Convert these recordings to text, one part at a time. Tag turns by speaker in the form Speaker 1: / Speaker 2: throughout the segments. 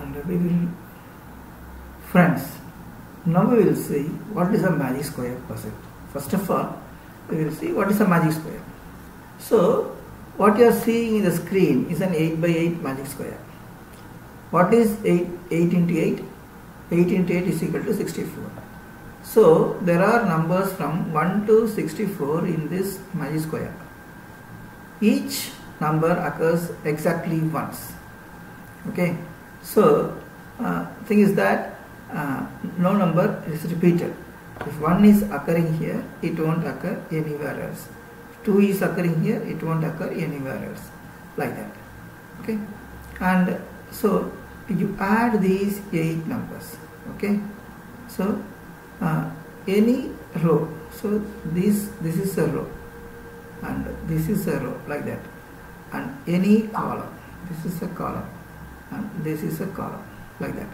Speaker 1: and we will, friends, now we will see what is a magic square percent. First of all, we will see what is a magic square. So what you are seeing in the screen is an 8 by 8 magic square. What is 8 into 8? 8 into 8 is equal to 64. So there are numbers from 1 to 64 in this magic square. Each number occurs exactly once. Okay, so thing is that no number is repeated. If 1 is occurring here, it won't occur anywhere else. If 2 is occurring here, it won't occur anywhere else, like that. Okay, and so you add these 8 numbers. Okay, so any row, so this is a row and this is a row, like that, and any column, this is a column and this is a column, like that.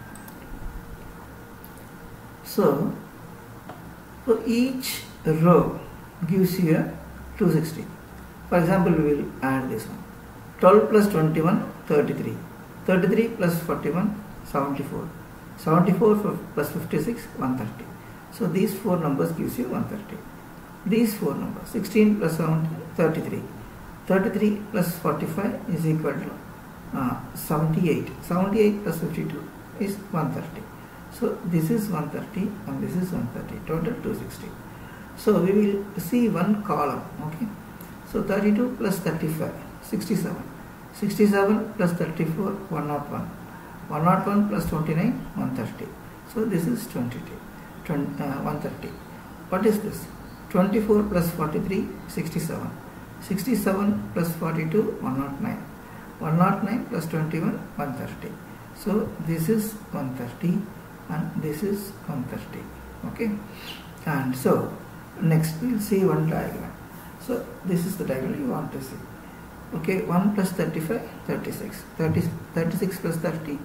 Speaker 1: So each row gives you a 260. For example, we will add this one. 12 plus 21, 33. 33 plus 41, 74. 74 plus 56, 130. So these 4 numbers gives you 130. These 4 numbers, 16 plus 7, 33. 33 plus 45 is equal to 78. 78 plus 52 is 130. So this is 130 and this is 130. Total 260. So we will see one column. Okay. So 32 plus 35, 67. 67 plus 34, 101. 101 plus 29, 130. So this is 130. What is this? 24 plus 43, 67. 67 plus 42, 109. 109 plus 21, 130. So this is 130 and this is 130. Okay. And so next we will see one diagram. So this is the diagram you want to see. Okay, 1 plus 35, 36. 36 plus 30,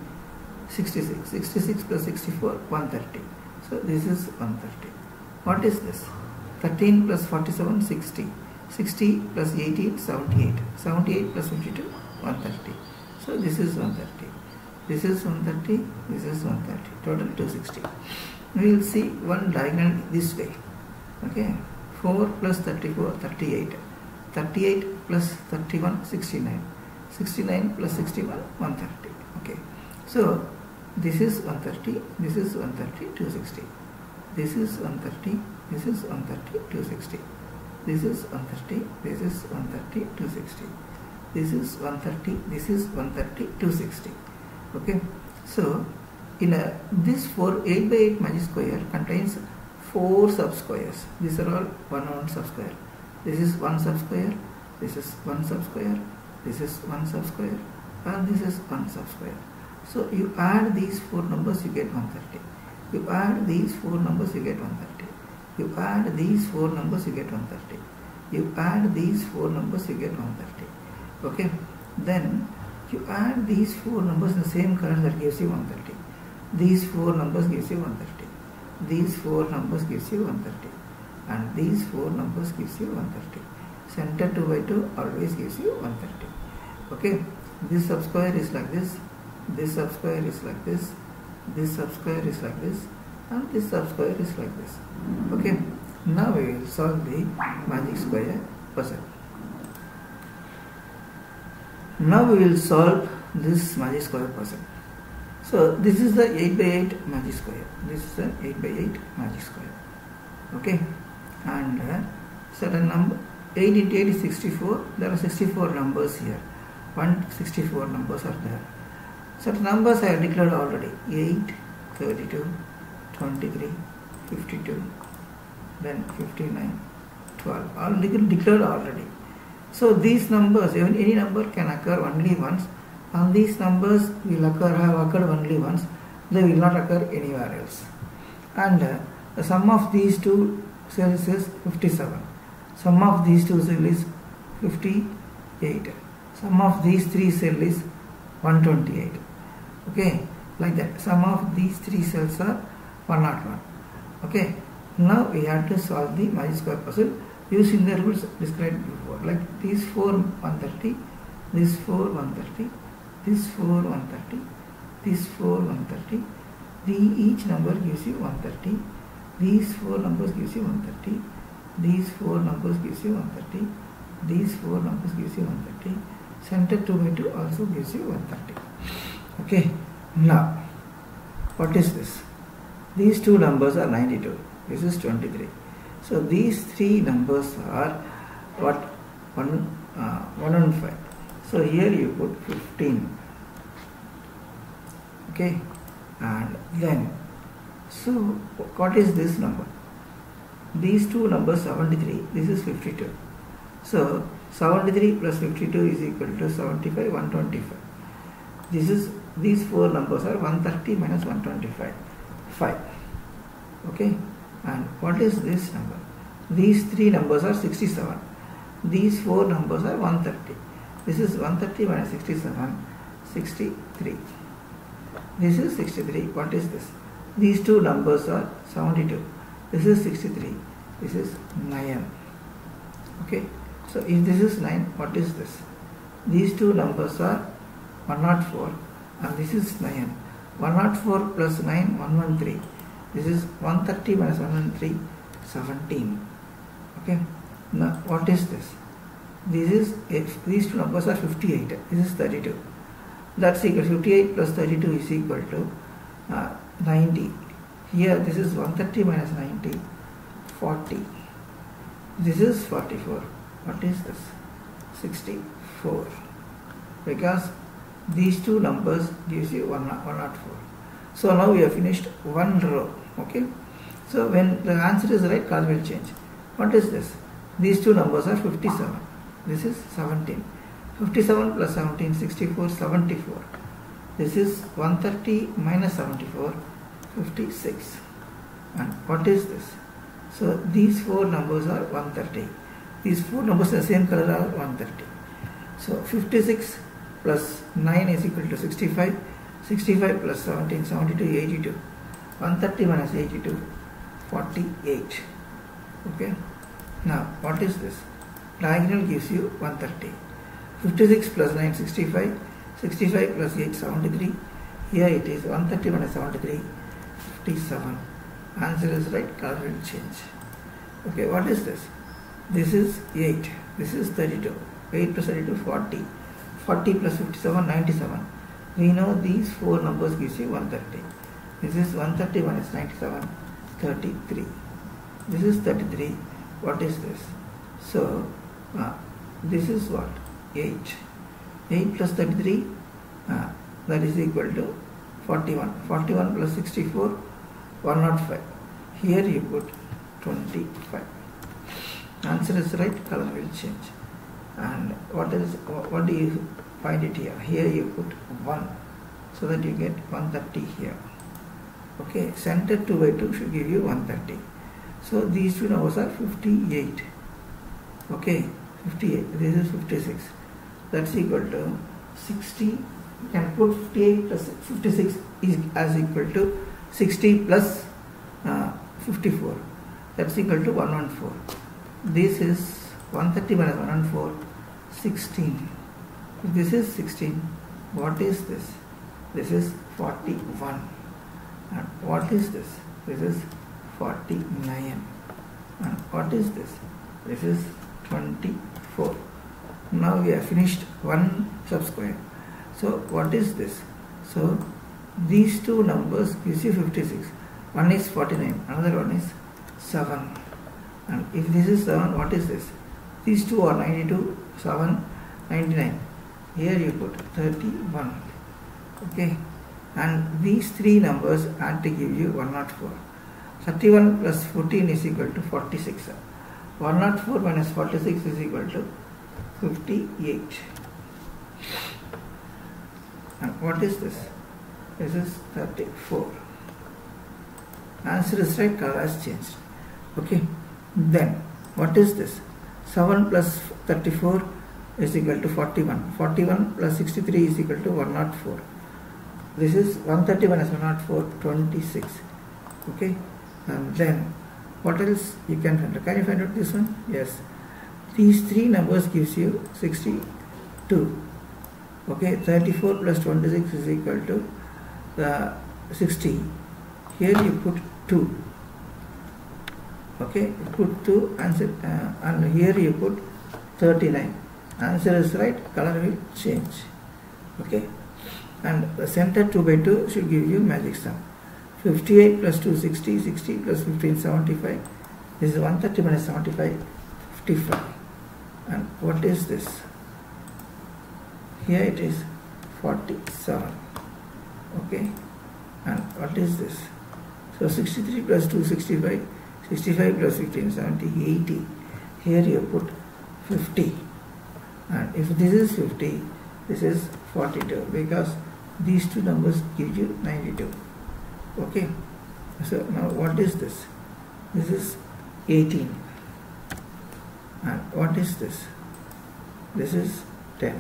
Speaker 1: 66. 66 plus 64, 130. So this is 130. What is this? 13 plus 47, 60. 60 plus 18, 78. 78 plus 52, 130. So this is 130. This is 130. This is 130. Total 260. We will see one diagonal this way. Okay. 4 plus 34, 38. 38 plus 31, 69. 69 plus 61, 130. Okay. So this is 130. This is 130, 260. This is 130. This is 130, 260. This is 130. This is 130, 260. This is 130. This is 130, 260. Okay. So in this 8 by 8 magic square contains 4 subsquares. These are all 1 subsquare. This is 1 subsquare. This is 1 subsquare. This is 1 subsquare. And this is 1 subsquare. So you add these 4 numbers, you get 130. You add these 4 numbers, you get 130. You add these 4 numbers, you get 130. You add these 4 numbers, you get 130. Okay. Then you add these 4 numbers in the same color, that gives you 130. These 4 numbers gives you 130. These 4 numbers gives you 130. And these 4 numbers gives you 130. Center 2 by 2 always gives you 130. Okay. This subsquare is like this. This subsquare is like this. This subsquare is like this. And this subsquare is like this. Okay. Now we will solve the magic square puzzle. Now we will solve this magic square puzzle. So this is the 8 by 8 magic square. This is the 8 by 8 magic square. Okay. And certain number 8 into 8 is 64. There are 64 numbers here. 164 numbers are there. Certain numbers I have declared already. 8, 32, 23, 52, then 59, 12. All declared already. So these numbers, even any number can occur only once, and these numbers will have occurred only once. They will not occur anywhere else. And the sum of these two cells is 57. Sum of these two cells is 58. Sum of these 3 cells is 128. Okay, like that. Sum of these 3 cells are 101. Okay. Now we have to solve the magic square puzzle using the rules described before. Like these 4 130, this 4 130, this 4 130, these 4 130, each number gives you 130, these 4 numbers gives you 130, these 4 numbers gives you 130, these 4 numbers gives you 130, center 2 by 2 also gives you 130. Okay, now what is this? These two numbers are 92, this is 23. So these three numbers are what? 1 and 5. So here you put 15. Okay, and then so what is this number? These two numbers 73, this is 52. So 73 plus 52 is equal to 75, 125. These four numbers are 130 minus 125, 5. Okay, and what is this number? These three numbers are 67. These four numbers are 130. This is 130 minus 67, 63. This is 63. What is this? These two numbers are 72. This is 63. This is 9. Okay. So if this is 9, what is this? These two numbers are 104 and this is 9. 104 plus 9, 113. This is 130 minus 113, 17. Okay. Now what is this? These two numbers are 58. This is 32. That's equal to 58 plus 32 is equal to 90. Here this is 130 minus 90, 40. This is 44. What is this? 64. Because these two numbers gives you 104. So now we have finished one row. Okay. So when the answer is right, color will change. What is this? These two numbers are 57. This is 17. 57 plus 17, 64, 74. This is 130 minus 74, 56. And what is this? So these four numbers are 130. These four numbers are the same color are 130. So 56 plus 9 is equal to 65. 65 plus 17, 72, 82. 130 minus 82, 48. Okay. Now what is this? Diagonal gives you 130. 56 plus 9, 65. 65 plus 8, 73. Here it is 130 minus 73, 57. Answer is right, color will change. Okay, what is this? This is 8. This is 32. 8 plus 32, 40. 40 plus 57, 97. We know these four numbers gives you 130. This is 130 minus 97, 33. This is 33. What is this? So, this is what? 8. 8 plus 33, that is equal to 41. 41 plus 64, 105. Here you put 25. Answer is right, color will change. And what do you find it here? Here you put 1, so that you get 130 here. Okay, center 2 by 2 should give you 130. So these two numbers are 58. Okay, 58. This is 56. That's equal to 60. You can put 58 plus 56 is as equal to 60 plus 54. That's equal to 114. This is 130 minus 114, 16. If this is 16, what is this? This is 41. And what is this? This is 49. And what is this? This is 24. Now we have finished one subsquare. So what is this? So these two numbers gives you 56. One is 49, another one is 7. And if this is 7, what is this? These two are 92, 7, 99. Here you put 31. Okay. And these three numbers add to give you 104. 31 plus 14 is equal to 46. 104 minus 46 is equal to 58. And what is this? This is 34. Answer is right, color has changed. Okay. Then what is this? 7 plus 34 is equal to 41. 41 plus 63 is equal to 104. This is 130 minus 104, 26. Okay. And then what else you can find out? Can you find out this one? Yes. These three numbers gives you 62. Okay. 34 plus 26 is equal to 60, here you put 2, okay, you put 2 answer, and here you put 39, answer is right, color will change, okay, and the center 2 by 2 should give you magic sum. 58 plus 2, 60, 60 plus 15, 75, this is 130 minus 75, 55, and what is this? Here it is 47, okay, and what is this? So 63 plus 2, 65, 65 plus 15, 70, 80, here you put 50, and if this is 50, this is 42, because these two numbers give you 92, okay. So now what is this? This is 18, and what is this? This is 10,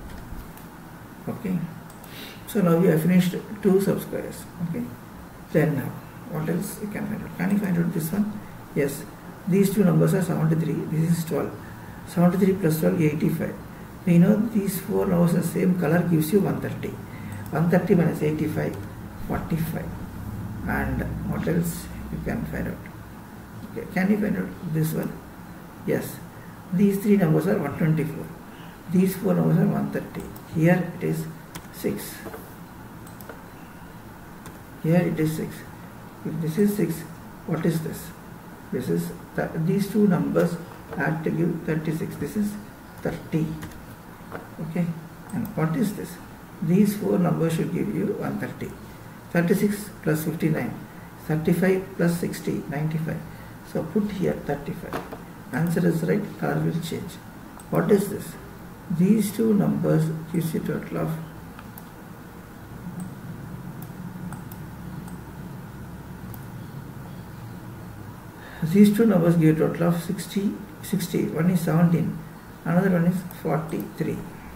Speaker 1: okay. So now we have finished 2 sub-squares, okay. Then now what else you can find out? Can you find out this one? Yes, these two numbers are 73, this is 12, 73 plus 12, 85. We know these 4 numbers the same color gives you 130, 130 minus 85, 45, and what else you can find out? Okay, can you find out this one? Yes, these 3 numbers are 124, these 4 numbers are 130, here it is 6, here it is 6, if this is 6, what is this? This is, these two numbers add to give 36, this is 30, okay, and what is this? These 4 numbers should give you 130, 36 plus 59, 35 plus 60, 95, so put here 35, answer is right, color will change. What is this? These two numbers gives you total of these two numbers give a total of 60, 60, one is 17, another one is 43.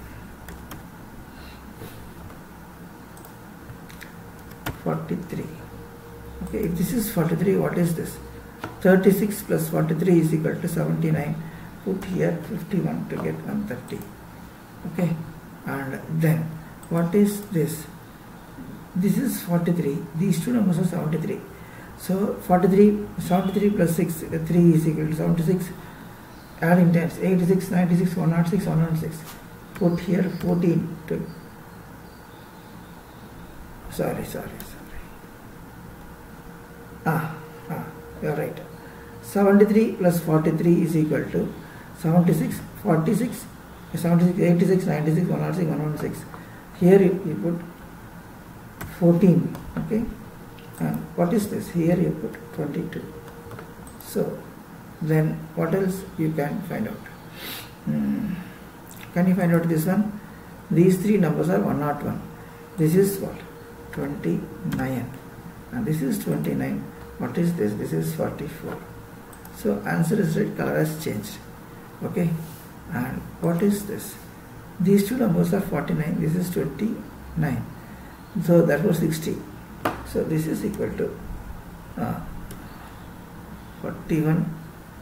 Speaker 1: Okay, if this is 43, what is this? 36 plus 43 is equal to 79. Put here 51 to get 130. Okay, and then what is this? This is 43. These two numbers are 73. So 73 plus 6, 3 is equal to 76. Adding times 86, 96, 106, 106. Put here 14 to. Sorry. You are right. 73 plus 43 is equal to 76, 46, 76, 86, 96, 106, 116. Here you put 14. Okay. And what is this? Here you put 22. So then what else you can find out? Can you find out this one? These 3 numbers are 101. This is what? 29. And this is 29. What is this? This is 44. So answer is right, color has changed. Okay. And what is this? These two numbers are 49. This is 29. So that was 60. So this is equal to 41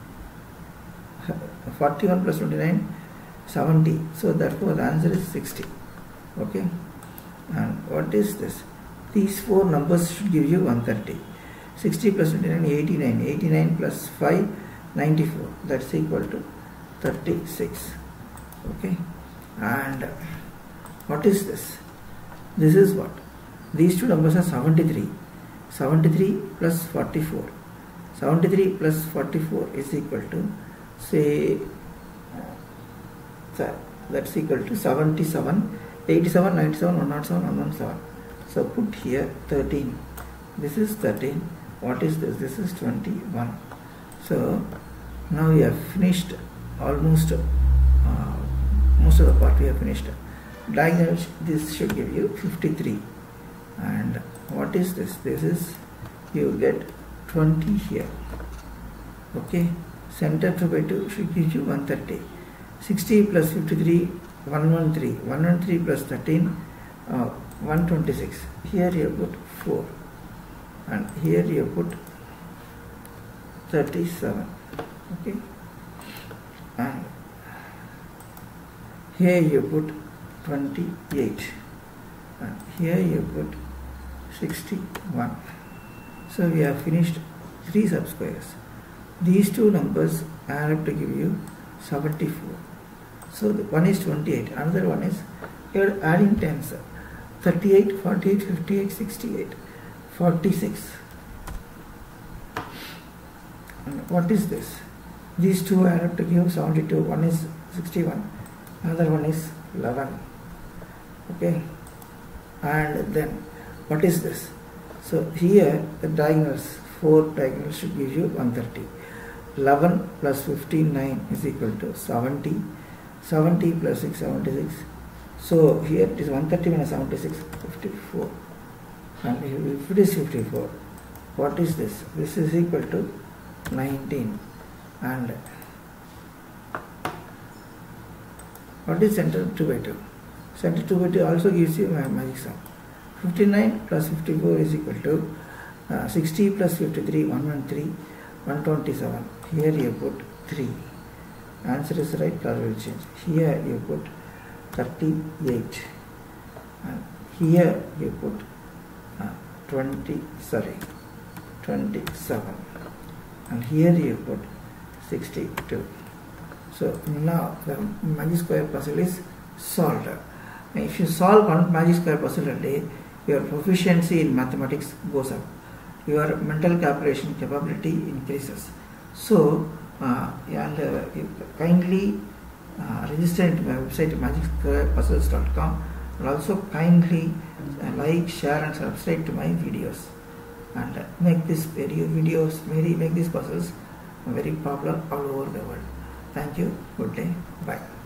Speaker 1: plus 29, 70. So therefore the answer is 60. Okay. And what is this? These 4 numbers should give you 130. 60 plus 29, 89. 89 plus 5, 94. That's equal to 36. Okay. And what is this? This is what? These two numbers are 73. 73 plus 44. 73 plus 44 is equal to, say, that's equal to 77, 87, 97, 107, 117. So put here 13. This is 13. What is this? This is 21. So now we have finished almost most of the part we have finished. Diagonal, this should give you 53. And what is this? This is, you get 20 here. Okay. Center 2 by 2 should give you 130. 60 plus 53, 113. 113 plus 13, 126. Here you put 4. And here you put 37. Okay. And here you put 28. And here you put 61. So we have finished 3 subsquares. These two numbers add up to give you 74. So the one is 28, another one is, you are adding tens, 38, 48, 58, 68, 46. And what is this? These two add up to give 72. One is 61, another one is 11. Okay, and then what is this? So here the diagonals, 4 diagonals should give you 130. 11 plus 59 is equal to 70. 70 plus 6, 76. So here it is 130 minus 76, 54. And if it is 54, what is this? This is equal to 19. And what is center 2 by 2? Center 2 by 2 also gives you a magic sum. 59 plus 54 is equal to 60 plus 53, 113, 127. Here you put 3. Answer is right, color will change. Here you put 38. And here you put 27. And here you put 62. So now the magic square puzzle is solved. If you solve one magic square puzzle a day, your proficiency in mathematics goes up. Your mental calculation capability increases. So, kindly register into my website magicsquarepuzzles.com, and also kindly like, share and subscribe to my videos, and make these puzzles very popular all over the world. Thank you. Good day. Bye.